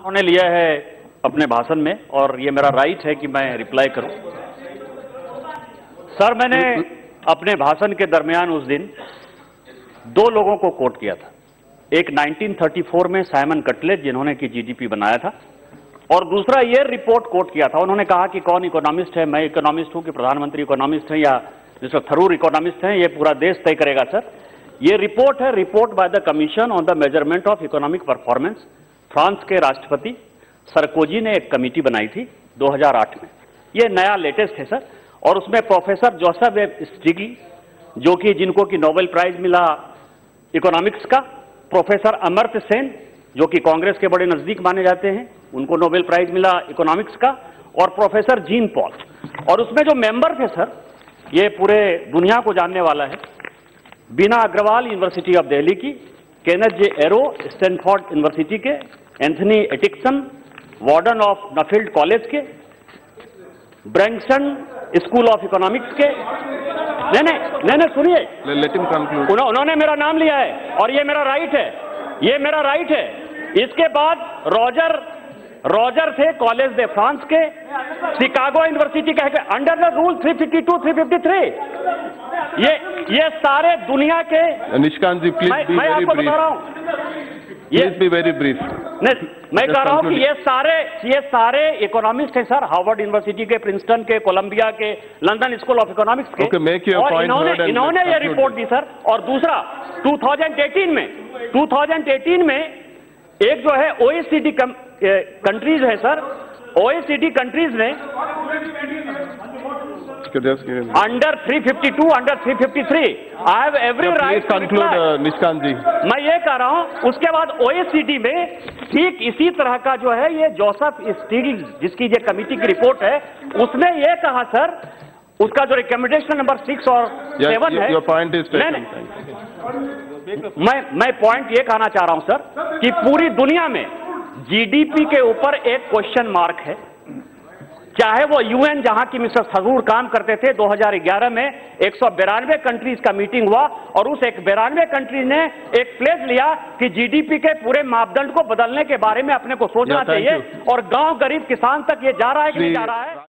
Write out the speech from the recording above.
उन्होंने लिया है अपने भाषण में और ये मेरा राइट है कि मैं रिप्लाई करूं। सर, मैंने अपने भाषण के दरमियान उस दिन दो लोगों को कोट किया था। एक 1934 में साइमन कटलेज जिन्होंने कि जीडीपी बनाया था, और दूसरा ये रिपोर्ट कोट किया था। उन्होंने कहा कि कौन इकोनॉमिस्ट है, मैं इकोनॉमिस्ट हूं कि प्रधानमंत्री इकोनॉमिस्ट हैं या मिस्टर थरूर इकोनॉमिस्ट हैं, ये पूरा देश तय करेगा। सर, ये रिपोर्ट है, report by the commission on the measurement of economic performance. France के राष्ट्रपति सरकोजी ने एक कमेटी बनाई थी 2008 में। ये नया लेटेस्ट है सर, और उसमें प्रोफेसर जोसेफ स्टिग्ली, जो कि जिनको कि नोबेल प्राइज मिला इकोनॉमिक्स का, प्रोफेसर अमर्त्य सेन, जो कि कांग्रेस के बड़े नजदीक माने जाते हैं, उनको नोबेल प्राइज मिला इकोनॉमिक्स का, और प्रोफेसर जीन पॉल। और उसमें जो मेंबर थे सर, ये पूरे दुनिया को जानने वाला है, बीना अग्रवाल यूनिवर्सिटी ऑफ दिल्ली की, Kenneth J Arrow Stanford university के, Anthony Atkinson warden of Nuffield college के, ब्रैंक्सन स्कूल ऑफ इकोनॉमिक्स के। नहीं सुनिए, उन्होंने मेरा नाम लिया है और ये मेरा राइट है, ये मेरा राइट है। इसके बाद रॉजर थे कॉलेज दे फ्रांस के, शिकागो यूनिवर्सिटी का, अंडर द रूल 352 353। ये सारे दुनिया के, Nishkant ji please be very brief, बता रहा हूं, प्लीज बी वेरी ब्रीफ। नहीं, मैं कह रहा हूं कि ये सारे इकोनॉमिस्ट हैं सर, हार्वर्ड यूनिवर्सिटी के, प्रिंसटन के, कोलंबिया के, लंदन स्कूल ऑफ इकोनॉमिक्स के। और इन्होंने ये रिपोर्ट दी सर। और दूसरा 2018 में एक जो है ओईसीडी कंट्रीज है सर, ओईसीडी कंट्रीज ने under 352, under 353, I have every right. Conclude Nishkant ji. मैं ये कह रहा हूं, उसके बाद ओईसीडी में ठीक इसी तरह का जो है ये जोसेफ स्टिग्लिट्ज, जिसकी ये कमेटी की रिपोर्ट है, उसने ये कहा सर, उसका जो रिकमेंडेशन नंबर 6 और 7 है। मैं पॉइंट ये कहना चाह रहा हूं सर कि पूरी दुनिया में जीडीपी के ऊपर एक क्वेश्चन मार्क है, चाहे वो यूएन, जहां की मिस्टर थरूर काम करते थे। 2011 में 192 कंट्रीज का मीटिंग हुआ और उस 192 कंट्रीज ने एक प्लेज लिया कि जीडीपी के पूरे मापदंड को बदलने के बारे में अपने को सोचना चाहिए, और गांव गरीब किसान तक ये जा रहा है कि नहीं जा रहा है।